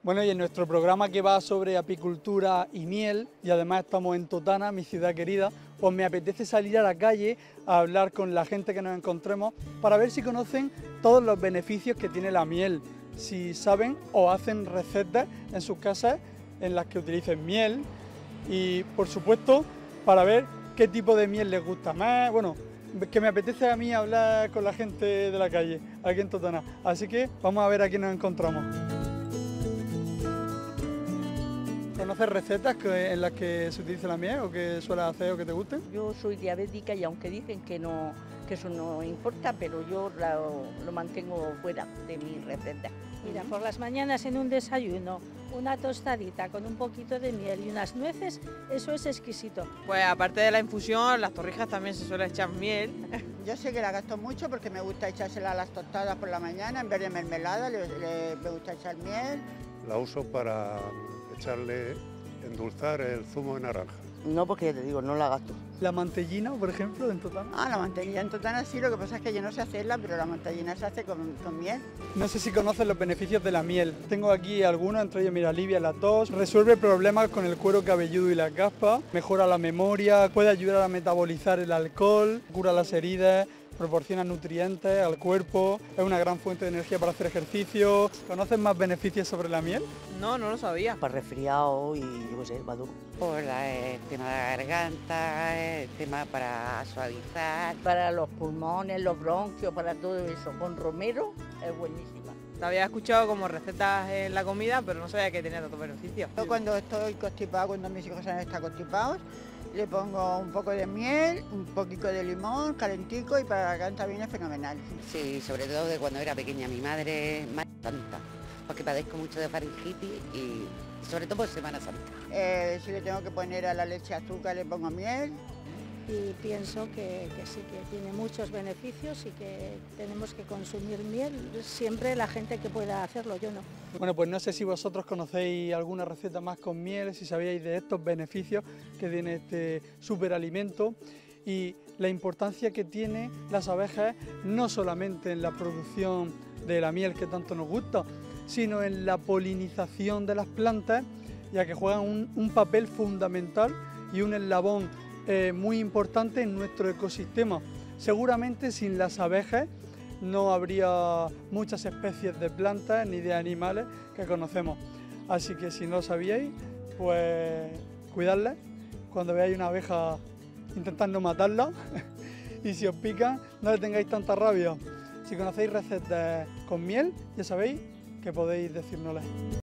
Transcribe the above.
Bueno, y en nuestro programa que va sobre apicultura y miel, y además estamos en Totana, mi ciudad querida, pues me apetece salir a la calle a hablar con la gente que nos encontremos para ver si conocen todos los beneficios que tiene la miel, si saben o hacen recetas en sus casas en las que utilicen miel y, por supuesto, para ver qué tipo de miel les gusta más. Bueno, que me apetece a mí hablar con la gente de la calle, aquí en Totana. Así que vamos a ver a quién nos encontramos. ¿Conoces recetas en las que se utiliza la miel o que sueles hacer o que te gusten? Yo soy diabética y aunque dicen que no, que eso no importa, pero yo lo mantengo fuera de mi receta. Mira, por las mañanas en un desayuno, una tostadita con un poquito de miel y unas nueces, eso es exquisito. Pues aparte de la infusión, las torrijas también se suele echar miel. Yo sé que la gasto mucho porque me gusta echársela a las tostadas por la mañana, en vez de mermelada me gusta echar miel. La uso para echarle, endulzar el zumo de naranja. No, porque ya te digo, no la gasto. ¿La mantellina, por ejemplo, en Totana? Ah, la mantellina en Totana sí, lo que pasa es que yo no sé hacerla, pero la mantellina se hace con miel. No sé si conocen los beneficios de la miel. Tengo aquí algunos, entre ellos, mira, alivia la tos, resuelve problemas con el cuero cabelludo y las caspas, mejora la memoria, puede ayudar a metabolizar el alcohol, cura las heridas, proporciona nutrientes al cuerpo, es una gran fuente de energía para hacer ejercicio. ¿Conocen más beneficios sobre la miel? No lo sabía. Para resfriado y yo qué sé, va duro. Por el tema de la garganta, el tema para suavizar. Para los pulmones, los bronquios, para todo eso. Con romero es buenísima. La había escuchado como recetas en la comida, pero no sabía que tenía tantos beneficios. Yo cuando estoy constipado, cuando mis hijos están constipados, le pongo un poco de miel, un poquito de limón, calentico y para la garganta viene fenomenal. Sí, sobre todo de cuando era pequeña. Mi madre más tanta, porque padezco mucho de faringitis y sobre todo por Semana Santa. Si le tengo que poner a la leche azúcar, le pongo miel. Y pienso que sí, que tiene muchos beneficios y que tenemos que consumir miel siempre la gente que pueda hacerlo, yo no. Bueno, pues no sé si vosotros conocéis alguna receta más con miel, si sabíais de estos beneficios que tiene este superalimento y la importancia que tiene las abejas no solamente en la producción de la miel que tanto nos gusta, sino en la polinización de las plantas, ya que juegan un papel fundamental y un eslabón muy importante en nuestro ecosistema. Seguramente sin las abejas no habría muchas especies de plantas ni de animales que conocemos. Así que si no lo sabíais, pues cuidadlas. Cuando veáis una abeja, intentad no matarla. Y si os pican, no le tengáis tanta rabia. Si conocéis recetas con miel, ya sabéis que podéis decírnoslas.